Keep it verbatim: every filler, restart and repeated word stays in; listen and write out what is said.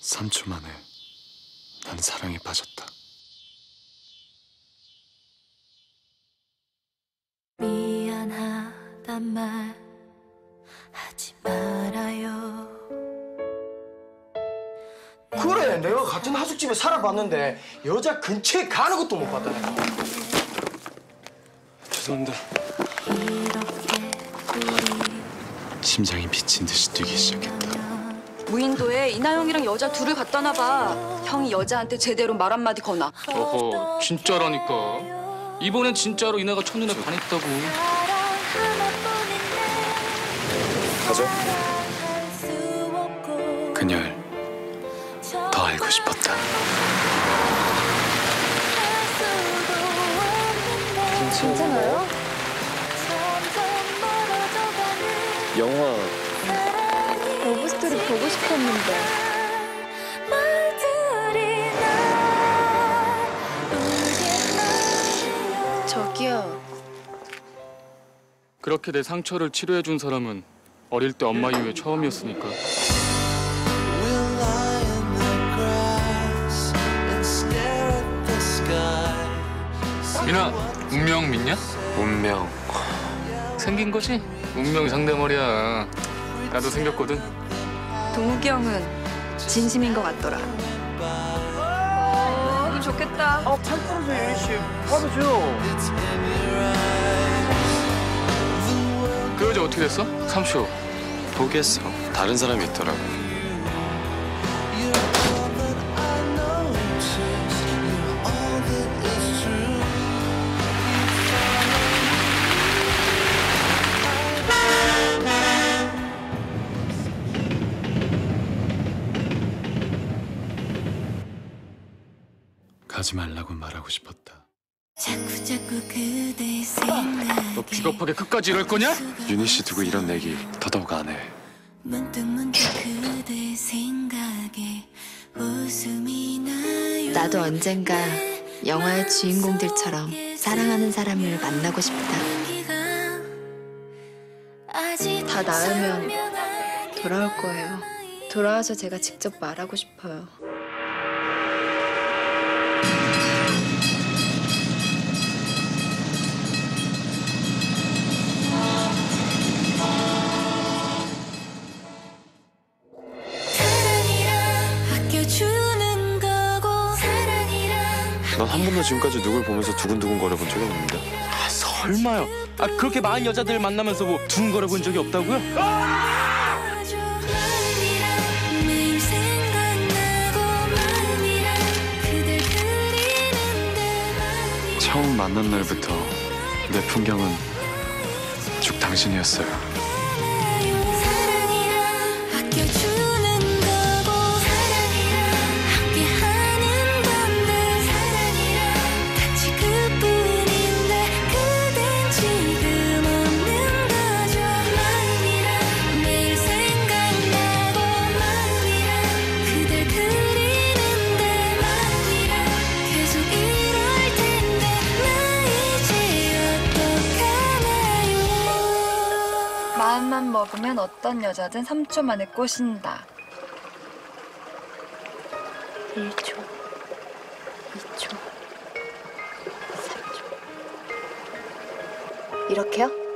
삼 초 만에 난 사랑에 빠졌다. 미안하단 말 하지 말아요. 그래, 내가 같은 하숙집에 살아봤는데 여자 근처에 가는 것도 못 봤다 내가. 죄송합니다. 심장이 미친 듯이 뛰기 시작했다. 무인도에 이나영이랑 여자 둘을 갖다 놔봐. 형이 여자한테 제대로 말 한마디 거나. 어허, 진짜라니까. 이번엔 진짜로 이나가 첫눈에 반했다고. 가죠. 그녀를 더 알고 싶었다. 괜찮아요? 영화 러브스토리 보고 싶었는데. 저기요. 그렇게 내 상처를 치료해준 사람은 어릴 때 엄마 이후에 처음이었으니까. 미나, 운명 믿냐? 운명. 생긴 거지? 운명이 상대머리야. 나도 생겼거든. 동욱이 형은 진심인 것 같더라. 어, 기분 좋겠다. 아, 팔 떨어져 예린 씨. 받아줘요. 그 여자 어떻게 됐어? 삼쇼. 포기했어. 다른 사람이 있더라고. 가지 말라고 말하고 싶었다. 자꾸 자꾸 그대 생각. 너 비겁하게 끝까지 이럴 거냐? 윤희 씨 두고 이런 얘기 더더욱 안 해. 문득 문득 그대 생각에 웃음이 나요. 나도 언젠가 영화의 주인공들처럼 사랑하는 사람을 만나고 싶다. 다 나으면 돌아올 거예요. 돌아와서 제가 직접 말하고 싶어요. 난 한 번도 지금까지 누굴 보면서 두근두근 거려본 적이 없는데. 아, 설마요. 아, 그렇게 많은 여자들 만나면서 뭐 두근거려 본 적이 없다고요? 처음 만난 날부터 내 풍경은 쭉 당신이었어요. 마음만 먹으면 어떤 여자든 삼 초 만에 꼬신다. 일 초, 이 초, 삼 초. 이렇게요?